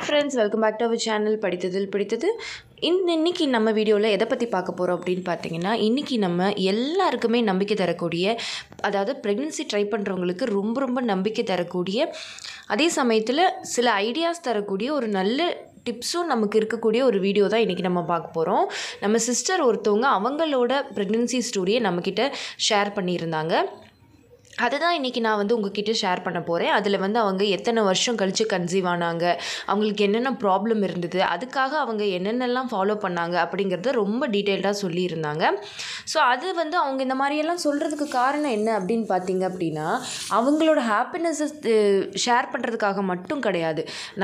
friends, welcome back to our channel படித்ததில் பிடித்தது. இன்னைக்கு நம்ம வீடியோவில் எதை பற்றி பார்க்க போகிறோம் அப்படின்னு பார்த்தீங்கன்னா, இன்றைக்கி நம்ம எல்லாருக்குமே நம்பிக்கை தரக்கூடிய, அதாவது ப்ரெக்னென்சி ட்ரை பண்ணுறவங்களுக்கு ரொம்ப நம்பிக்கை தரக்கூடிய, அதே சமயத்தில் சில ஐடியாஸ் தரக்கூடிய ஒரு நல்ல டிப்ஸும் நமக்கு இருக்கக்கூடிய ஒரு வீடியோ தான் இன்றைக்கி நம்ம பார்க்க போகிறோம். நம்ம சிஸ்டர் ஒருத்தவங்க அவங்களோட ப்ரெக்னென்சி ஸ்டோரியை நம்மக்கிட்ட ஷேர் பண்ணியிருந்தாங்க. அதுதான் இன்றைக்கி நான் உங்ககிட்ட ஷேர் பண்ண போகிறேன். அதில் அவங்க எத்தனை வருஷம் கழித்து கன்சீவ் ஆனாங்க, அவங்களுக்கு என்னென்ன ப்ராப்ளம் இருந்தது, அதுக்காக அவங்க என்னென்னலாம் ஃபாலோ பண்ணாங்க அப்படிங்கிறத ரொம்ப டீட்டெயில்டாக சொல்லியிருந்தாங்க. ஸோ அது அவங்க இந்த மாதிரியெல்லாம் சொல்கிறதுக்கு காரணம் என்ன அப்படின்னு பார்த்தீங்க அப்படின்னா, அவங்களோட ஹாப்பினஸை ஷேர் பண்ணுறதுக்காக மட்டும் கிடையாது.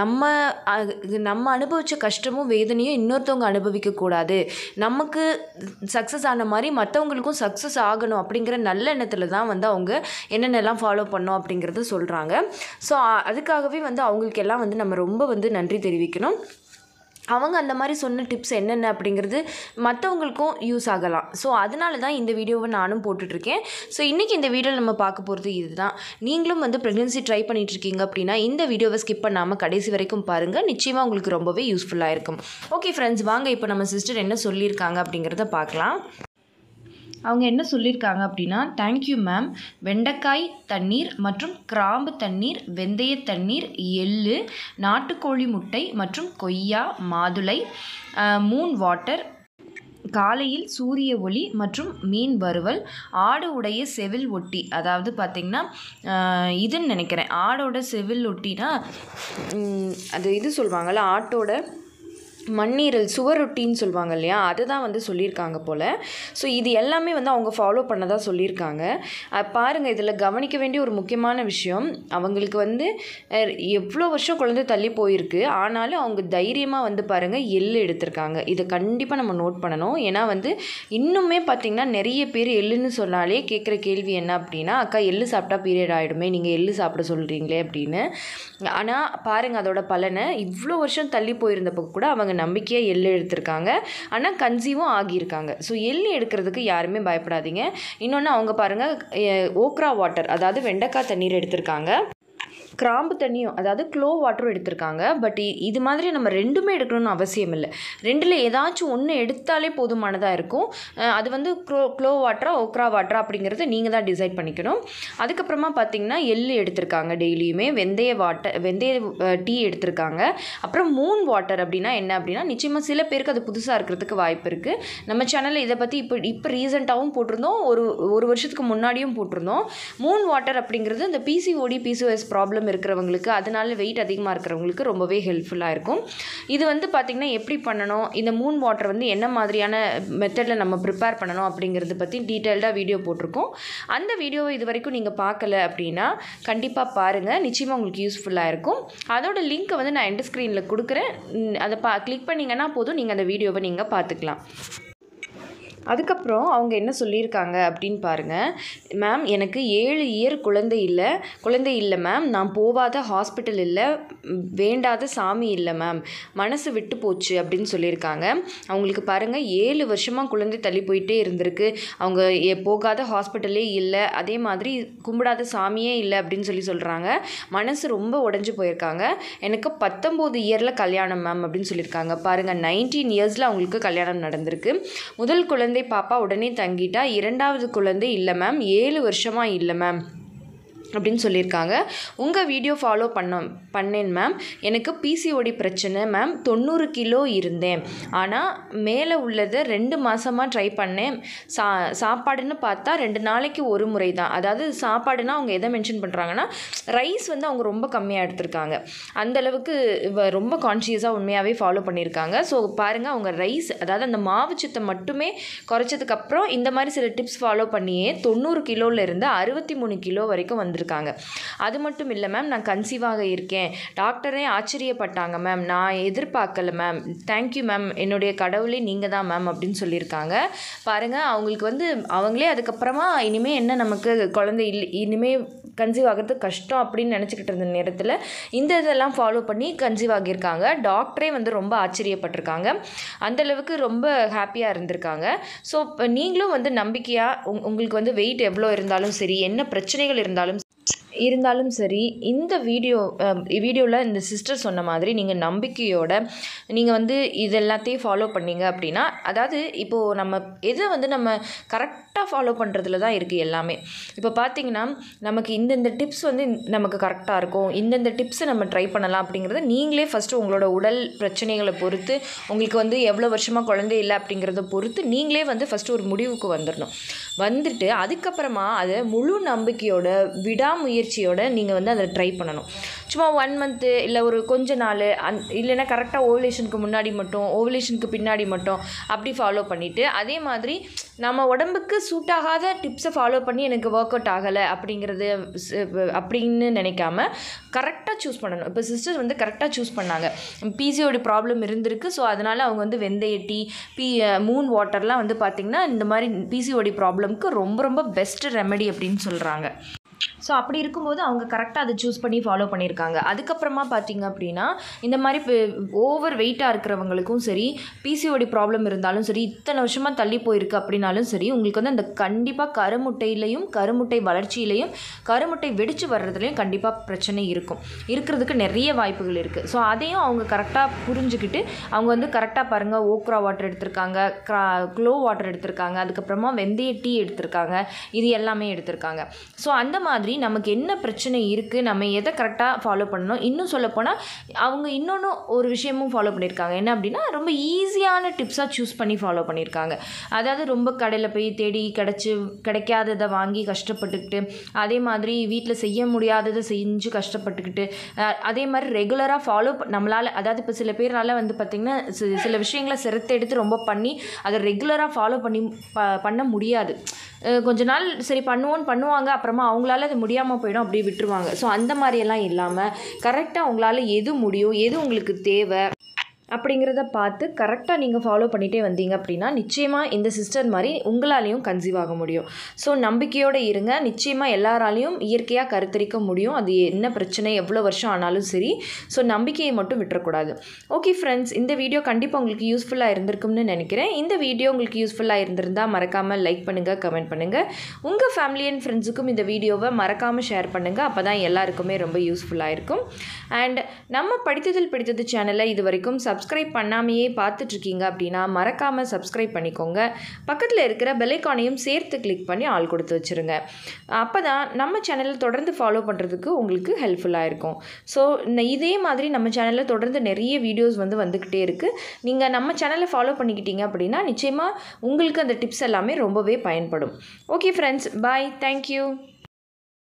நம்ம அனுபவித்த கஷ்டமும் வேதனையும் இன்னொருத்தவங்க அனுபவிக்கக்கூடாது, நமக்கு சக்ஸஸ் ஆன மாதிரி மற்றவங்களுக்கும் சக்ஸஸ் ஆகணும் அப்படிங்கிற நல்ல எண்ணத்தில் தான் அவங்க என்னென்னலாம் ஃபாலோ பண்ணோம் அப்படிங்கிறது சொல்கிறாங்க. ஸோ அதுக்காகவே அவங்களுக்கு எல்லாம் நம்ம ரொம்ப நன்றி தெரிவிக்கணும். அவங்க அந்த மாதிரி சொன்ன டிப்ஸ் என்னென்ன அப்படிங்கிறது மற்றவங்களுக்கும் யூஸ் ஆகலாம். ஸோ அதனால தான் இந்த வீடியோவை நானும் போட்டுட்ருக்கேன். ஸோ இன்றைக்கி இந்த வீடியோவில் நம்ம பார்க்க போகிறது இதுதான். நீங்களும் ப்ரெக்னென்சி ட்ரை பண்ணிகிட்ருக்கீங்க அப்படின்னா இந்த வீடியோவை ஸ்கிப் பண்ணாமல் கடைசி வரைக்கும் பாருங்கள். நிச்சயமாக உங்களுக்கு ரொம்பவே யூஸ்ஃபுல்லாக இருக்கும். ஓகே ஃப்ரெண்ட்ஸ், வாங்க இப்போ நம்ம சிஸ்டர் என்ன சொல்லியிருக்காங்க அப்படிங்கிறத பார்க்கலாம். அவங்க என்ன சொல்லியிருக்காங்க அப்படின்னா, தேங்க்யூ மேம், வெண்டைக்காய் தண்ணீர் மற்றும் கிராம்பு தண்ணீர், வெந்தய தண்ணீர், எள்ளு, நாட்டுக்கோழி முட்டை மற்றும் கொய்யா, மாதுளை, மூன் வாட்டர், காலையில் சூரிய ஒளி மற்றும் மீன் வறுவல், ஆடு உடைய செவில் ஒட்டி, அதாவது பார்த்திங்கன்னா இதுன்னு நினைக்கிறேன், ஆடோட செவில் ஒட்டினா அது இது சொல்லுவாங்கள்ல, ஆட்டோட மண்ணீரல் சுவரொட்டின்னு சொல்லுவாங்க இல்லையா, அதுதான் சொல்லியிருக்காங்க போல். ஸோ இது எல்லாமே அவங்க ஃபாலோ பண்ணதாக சொல்லியிருக்காங்க. பாருங்கள், இதில் கவனிக்க வேண்டிய ஒரு முக்கியமான விஷயம், அவங்களுக்கு எவ்வளோ வருஷம் குழந்தை தள்ளி போயிருக்கு, ஆனாலும் அவங்க தைரியமாக பாருங்கள் எள்ளு எடுத்திருக்காங்க. இதை கண்டிப்பாக நம்ம நோட் பண்ணணும். ஏன்னா இன்னுமே பார்த்திங்கன்னா நிறைய பேர் எள்ளுன்னு சொன்னாலே கேட்குற கேள்வி என்ன அப்படின்னா, அக்கா எள்ளு சாப்பிட்டா பீரியட் ஆகிடுமே, நீங்கள் எள்ளு சாப்பிட சொல்கிறீங்களே அப்படின்னு. ஆனால் பாருங்கள் அதோட பலனை, இவ்வளோ வருஷம் தள்ளி போயிருந்தப்போ கூட அவங்க நம்பிக்கையாக எள்ளு எடுத்திருக்காங்க, ஆனால் கன்சீவும் ஆகியிருக்காங்க. ஸோ எள்ளு எடுக்கிறதுக்கு யாருமே பயப்படாதீங்க. இன்னொன்று அவங்க பாருங்கள் ஓக்ரா வாட்டர், அதாவது வெண்டைக்காய் தண்ணீர் எடுத்திருக்காங்க, கிராம்பு தண்ணியும் அதாவது க்ளோ வாட்டரும் எடுத்திருக்காங்க. பட் இது மாதிரி நம்ம ரெண்டுமே எடுக்கணும்னு அவசியம் இல்லை. ரெண்டில் ஏதாச்சும் ஒன்று எடுத்தாலே போதுமானதாக இருக்கும். அது க்ளோ வாட்டரா ஓக்ரா வாட்டரா அப்படிங்கிறத நீங்கள் தான் டிசைட் பண்ணிக்கணும். அதுக்கப்புறமா பார்த்திங்கன்னா எள்ளு எடுத்திருக்காங்க, டெய்லியுமே வெந்தய டீ எடுத்திருக்காங்க. அப்புறம் மூன் வாட்டர் அப்படின்னா என்ன அப்படின்னா, நிச்சயமாக சில பேருக்கு அது புதுசாக இருக்கிறதுக்கு வாய்ப்பு இருக்குது. நம்ம சேனலில் இதை பற்றி இப்போ ரீசெண்டாகவும் போட்டிருந்தோம், ஒரு வருஷத்துக்கு முன்னாடியும் போட்டிருந்தோம். மூன் வாட்டர் அப்படிங்கிறது இந்த PCOD PCOS ப்ராப்ளம் இருக்கிறவங்களுக்கு, அதனால வெயிட் அதிகமாக இருக்கிறவங்களுக்கு ரொம்பவே ஹெல்ப்ஃபுல்லாக இருக்கும். இது பார்த்திங்கன்னா எப்படி பண்ணணும், இந்த மூன் வாட்டர் என்ன மாதிரியான மெத்தடில் நம்ம ப்ரிப்பேர் பண்ணணும் அப்படிங்கிறத பற்றி டீட்டெயில்டாக வீடியோ போட்டிருக்கோம். அந்த வீடியோவை இது வரைக்கும் நீங்கள் பார்க்கல அப்படின்னா கண்டிப்பாக பாருங்கள், நிச்சயமாக உங்களுக்கு யூஸ்ஃபுல்லாக இருக்கும். அதோட லிங்க்கை நான் எண்ட் ஸ்க்ரீனில் கொடுக்குறேன், அதை கிளிக் பண்ணிங்கன்னா போதும், நீங்கள் அந்த வீடியோவை நீங்கள் பார்த்துக்கலாம். அதுக்கப்புறம் அவங்க என்ன சொல்லியிருக்காங்க அப்படின்னு பாருங்கள். மேம், எனக்கு 7 இயர் குழந்தை இல்லை மேம், நான் போகாத ஹாஸ்பிட்டல் இல்லை, வேண்டாத சாமி இல்லை மேம், மனசு விட்டு போச்சு அப்படின்னு சொல்லியிருக்காங்க. அவங்களுக்கு பாருங்கள் 7 வருஷமாக குழந்தை தள்ளி போயிட்டே இருந்திருக்கு, அவங்க போகாத ஹாஸ்பிட்டலே இல்லை, அதே மாதிரி கும்பிடாத சாமியே இல்லை அப்படின்னு சொல்கிறாங்க. மனசு ரொம்ப உடஞ்சி போயிருக்காங்க. எனக்கு 19 இயரில் கல்யாணம் மேம் அப்படின்னு சொல்லியிருக்காங்க. பாருங்கள், 19 இயர்ஸில் அவங்களுக்கு கல்யாணம் நடந்திருக்கு. முதல் குழந்தை பாப்பா உடனே தங்கிட்டா, இரண்டாவது குழந்தை இல்லை மேம், 7 வருஷமாக இல்லை மேம் அப்படின்னு சொல்லியிருக்காங்க. உங்கள் வீடியோ ஃபாலோ பண்ணேன் மேம், எனக்கு PCOD பிரச்சனை மேம், 90 கிலோ இருந்தேன், ஆனால் மேலே உள்ளதை 2 மாதமாக ட்ரை பண்ணேன். சாப்பாடுன்னு பார்த்தா 2 நாளைக்கு ஒரு முறை தான். அதாவது சாப்பாடுனா அவங்க எதை மென்ஷன் பண்ணுறாங்கன்னா, ரைஸ் அவங்க ரொம்ப கம்மியாக எடுத்திருக்காங்க. அந்தளவுக்கு ரொம்ப கான்ஷியஸாக உண்மையாகவே ஃபாலோ பண்ணியிருக்காங்க. ஸோ பாருங்கள், அவங்க ரைஸ், அதாவது அந்த மாவுச்சத்தை மட்டுமே குறைச்சதுக்கப்புறம் இந்த மாதிரி சில டிப்ஸ் ஃபாலோ பண்ணியே 90 கிலோவிலேருந்து 63 கிலோ வரைக்கும் வந்திருக்கு. அது மட்டும் இல்லை மேம், நான் கன்சீவாக இருக்கேன், டாக்டரே ஆச்சரியப்பட்டாங்க மேம், நான் எதிர்பார்க்கல மேம், தேங்க்யூ மேம், என்னுடைய கடவுளே நீங்கள் தான் மேம் அப்படின்னு சொல்லியிருக்காங்க. பாருங்கள், அவங்களுக்கு அவங்களே அதுக்கப்புறமா இனிமேல் என்ன நமக்கு குழந்தை இல்லை, இனிமேல் கன்சீவ் ஆகிறது கஷ்டம் அப்படின்னு நினச்சிக்கிட்டு இருந்த நேரத்தில் இதெல்லாம் ஃபாலோ பண்ணி கன்சீவ் ஆகியிருக்காங்க. டாக்டரே ரொம்ப ஆச்சரியப்பட்டிருக்காங்க, அந்தளவுக்கு ரொம்ப ஹாப்பியாக இருந்திருக்காங்க. ஸோ நீங்களும் நம்பிக்கையாக உங்களுக்கு வெயிட் எவ்வளோ இருந்தாலும் சரி, என்ன பிரச்சனைகள் இருந்தாலும் இருந்தாலும் சரி, இந்த வீடியோவில் இந்த சிஸ்டர் சொன்ன மாதிரி நீங்கள் நம்பிக்கையோட நீங்கள் வந்து இது எல்லாத்தையும் ஃபாலோ பண்ணீங்க அப்படின்னா, அதாவது இப்போது நம்ம கரெக்டாக ஃபாலோ பண்ணுறதுல தான் இருக்குது எல்லாமே. இப்போ பார்த்தீங்கன்னா நமக்கு இந்தந்த டிப்ஸ் வந்து நமக்கு கரெக்டாக இருக்கும், இந்தந்த டிப்ஸை நம்ம ட்ரை பண்ணலாம் அப்படிங்கிறத நீங்களே ஃபஸ்ட்டு உங்களோட உடல் பிரச்சனைகளை பொறுத்து, உங்களுக்கு வந்து எவ்வளோ வருஷமாக குழந்தை இல்லை அப்படிங்கிறத பொறுத்து நீங்களே வந்து ஃபஸ்ட்டு ஒரு முடிவுக்கு வந்துட்டு அதுக்கப்புறமா அதை முழு நம்பிக்கையோட விடாமுயற்சியோட நீங்கள் வந்து அதை ட்ரை பண்ணணும். சும்மா 1 மந்த்து இல்லை ஒரு கொஞ்ச நாள் இல்லைன்னா கரெக்டாக ஓவலேஷனுக்கு முன்னாடி மட்டும், ஓவலேஷனுக்கு பின்னாடி மட்டும் அப்படி ஃபாலோ பண்ணிவிட்டு, அதே மாதிரி நம்ம உடம்புக்கு சூட் ஆகாத டிப்ஸை ஃபாலோ பண்ணி எனக்கு ஒர்க் அவுட் ஆகலை அப்படின்னு நினைக்காம கரெக்டாக சூஸ் பண்ணணும். இப்போ சிஸ்டர் வந்து கரெக்டாக சூஸ் பண்ணாங்க. பிசிஓடி ப்ராப்ளம் இருந்திருக்கு. ஸோ அதனால் அவங்க வந்து வெந்தய டீ, மூன் வாட்டர்லாம் வந்து பார்த்திங்கன்னா இந்த மாதிரி பிசிஓடி ப்ராப்ளம்க்கு ரொம்ப ரொம்ப பெஸ்ட் ரெமெடி அப்படின்னு சொல்கிறாங்க. ஸோ அப்படி இருக்கும்போது அவங்க கரெக்டாக அதை சூஸ் பண்ணி ஃபாலோ பண்ணியிருக்காங்க. அதுக்கப்புறமா பார்த்திங்க அப்படின்னா இந்த மாதிரி ஓவர் வெயிட்டாக இருக்கிறவங்களுக்கும் சரி, பிசிஓடி ப்ராப்ளம் இருந்தாலும் சரி, இத்தனை வருஷமாக தள்ளி போயிருக்கு அப்படின்னாலும் சரி, உங்களுக்கு வந்து அந்த கண்டிப்பாக கருமுட்டையிலையும் கருமுட்டை வளர்ச்சியிலையும் கருமுட்டை வெடித்து வர்றதுலையும் கண்டிப்பாக பிரச்சனை இருக்கிறதுக்கு நிறைய வாய்ப்புகள் இருக்குது. ஸோ அதையும் அவங்க கரெக்டாக புரிஞ்சுக்கிட்டு அவங்க வந்து கரெக்டாக பாருங்கள், ஓக்ரா வாட்டர் எடுத்திருக்காங்க, க்ளோ வாட்டர் எடுத்திருக்காங்க, அதுக்கப்புறமா வெந்தய டீ எடுத்திருக்காங்க, இது எல்லாமே எடுத்திருக்காங்க. ஸோ அந்த மாதிரி நமக்கு என்ன பிரச்சனை இருக்குது, நம்ம எதை கரெக்டாக ஃபாலோ பண்ணணும். இன்னும் சொல்லப்போனால் அவங்க இன்னொன்று ஒரு விஷயமும் ஃபாலோ பண்ணியிருக்காங்க. என்ன அப்படின்னா, ரொம்ப ஈஸியான டிப்ஸாக சூஸ் பண்ணி ஃபாலோ பண்ணியிருக்காங்க. அதாவது ரொம்ப கடையில் போய் தேடி கிடைக்காததை வாங்கி கஷ்டப்பட்டுக்கிட்டு, அதே மாதிரி வீட்டில் செய்ய முடியாததை செஞ்சு கஷ்டப்பட்டுக்கிட்டு, அதே மாதிரி ரெகுலராக நம்மளால், அதாவது இப்போ சில பேரால் வந்து பார்த்திங்கன்னா சில விஷயங்களை சிரத்தை ரொம்ப பண்ணி அதை ரெகுலராக ஃபாலோ பண்ண முடியாது. கொஞ்ச நாள் சரி பண்ணுவாங்க, அப்புறமா அவங்களால அது முடியாமல் போயிடும், அப்படியே விட்டுருவாங்க. ஸோ அந்த மாதிரியெல்லாம் இல்லாமல் கரெக்டாக உங்களால் எது முடியும், எது உங்களுக்கு தேவை அப்படிங்கிறத பார்த்து கரெக்டாக நீங்கள் ஃபாலோ பண்ணிகிட்டே வந்தீங்க அப்படின்னா நிச்சயமாக இந்த சிஸ்டர் மாதிரி உங்களாலேயும் கன்சீவ் ஆக முடியும். ஸோ நம்பிக்கையோடு இருங்க. நிச்சயமாக எல்லாராலையும் இயற்கையாக கருத்தரிக்க முடியும். அது என்ன பிரச்சனை எவ்வளோ வருஷம் ஆனாலும் சரி. ஸோ நம்பிக்கையை மட்டும் விட்டுறக்கூடாது. ஓகே ஃப்ரெண்ட்ஸ், இந்த வீடியோ கண்டிப்பாக உங்களுக்கு யூஸ்ஃபுல்லாக இருந்திருக்கும்னு நினைக்கிறேன். இந்த வீடியோ உங்களுக்கு யூஸ்ஃபுல்லாக இருந்திருந்தால் மறக்காமல் லைக் பண்ணுங்கள், கமெண்ட் பண்ணுங்கள். உங்கள் ஃபேமிலி அண்ட் ஃப்ரெண்ட்ஸுக்கும் இந்த வீடியோவை மறக்காமல் ஷேர் பண்ணுங்கள். அப்போ தான் எல்லாருக்குமே ரொம்ப யூஸ்ஃபுல்லாக இருக்கும். அண்ட் நம்ம படித்ததில் பிடித்தது சேனலை இது வரைக்கும் சப்ஸ்கிரைப் பண்ணாமையே பார்த்துட்ருக்கீங்க அப்படின்னா மறக்காமல் சப்ஸ்கிரைப் பண்ணிக்கோங்க. பக்கத்தில் இருக்கிற பெல் ஐகானையும் சேர்த்து கிளிக் பண்ணி ஆல் கொடுத்து வச்சுருங்க. அப்போ தான் நம்ம சேனலில் தொடர்ந்து ஃபாலோ பண்ணுறதுக்கு உங்களுக்கு ஹெல்ப்ஃபுல்லாக இருக்கும். ஸோ இதே மாதிரி நம்ம சேனலில் தொடர்ந்து நிறைய வீடியோஸ் வந்துக்கிட்டே இருக்குது. நீங்கள் நம்ம சேனலை ஃபாலோ பண்ணிக்கிட்டீங்க அப்படின்னா நிச்சயமாக உங்களுக்கு அந்த டிப்ஸ் எல்லாமே ரொம்பவே பயன்படும். Okay friends, bye, thank you.